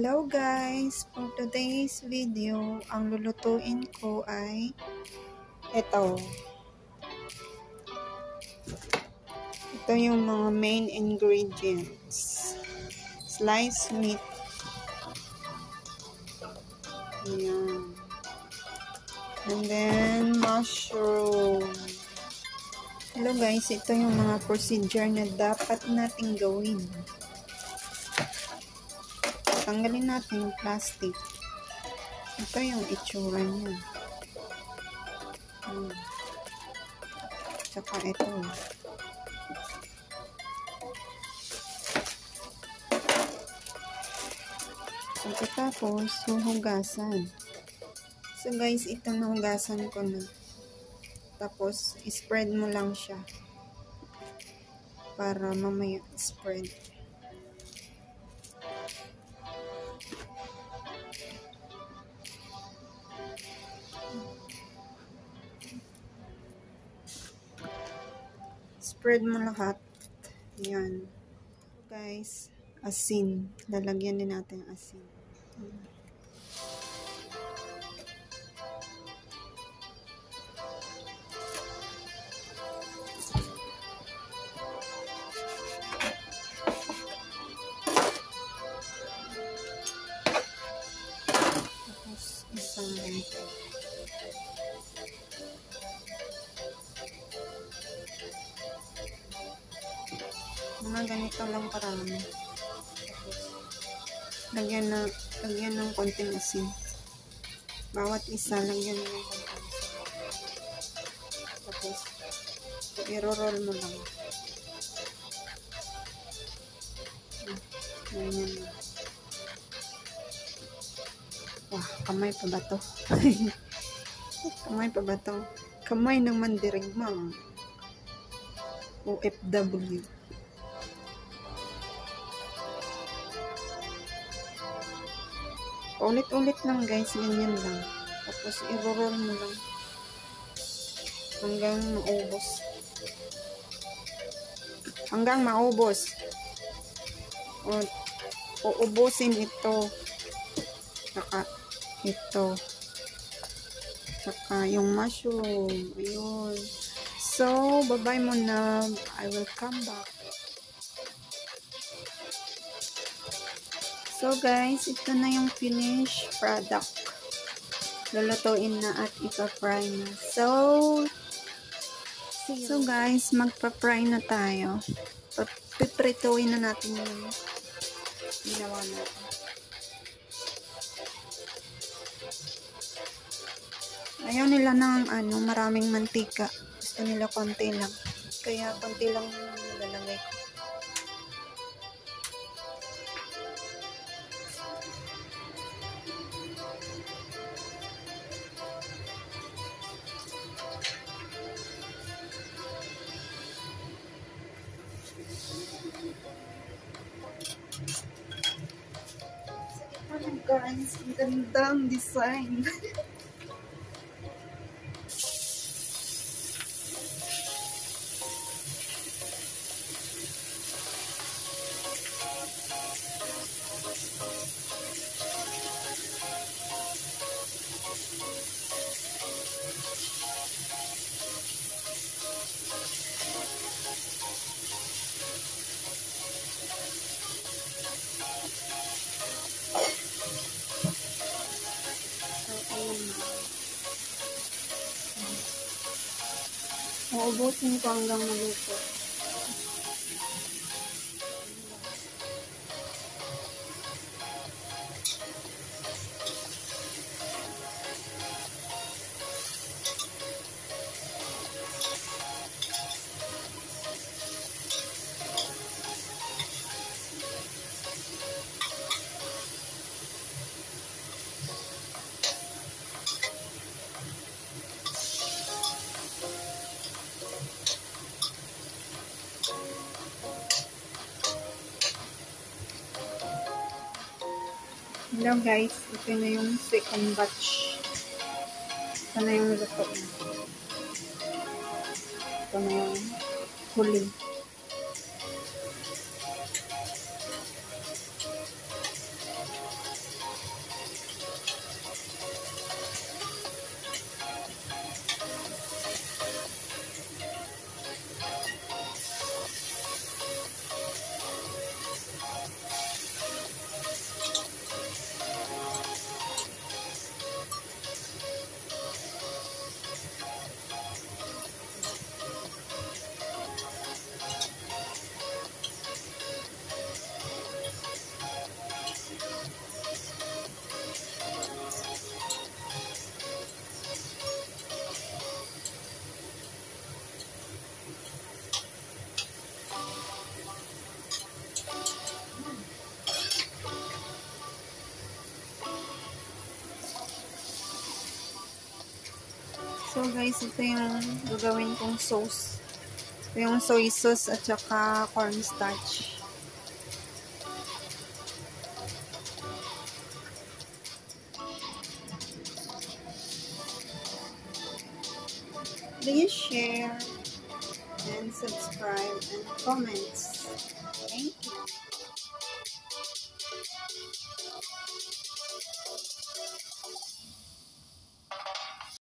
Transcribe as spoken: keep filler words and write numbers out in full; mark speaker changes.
Speaker 1: Hello guys! For today's video, ang lulutuin ko ay ito. Ito yung mga main ingredients. Sliced meat. Ayan. And then, mushroom. Hello guys, ito yung mga procedure na dapat nating gawin. Tanggalin natin yung plastic. Ito yung itsura niya. Hmm. Tsaka ito. Pagkatapos, huhugasan. So guys, ito nahugasan ko na. Tapos, spread mo lang siya. Para mamaya spread. Spread mo lahat. Yan. Guys, asin. Lalagyan din natin asin. Tapos, isang ganito. Mga ganito lang karami. Tapos, lagyan na, lagyan ng konting asin. Bawat isa, lagyan ng konting asin. Tapos, i-roll mo lang. Ganyan na. Wah, kamay pa ba to? Kamay pa ba to? Kamay ng mandirigma. O F W. Ulit-ulit lang guys, ganyan lang. Tapos i-roll mo lang hanggang maubos. Hanggang maubos. O, uubusin ito. Saka ito. Saka yung mushroom. Ayun. So, bye-bye muna. I will come back. So guys, ito na yung finished product. Lulutuin na at ipa-fry na. So, so guys, magpa-fry na tayo. Piprituin na natin yung ginawa natin. Ayaw nila ng ano, maraming mantika. Gusto nila konti lang. Kaya konti lang nilalagay ko. Ano guys, ang gandang design. Uubusin ko hanggang maluto. Hello guys, ito na yung second batch. Ito na yung luto na. Ito na yung huli. So guys, ito yung gagawin kong sauce. Ito yung soy sauce at saka cornstarch. Please share and subscribe and comments. Thank you.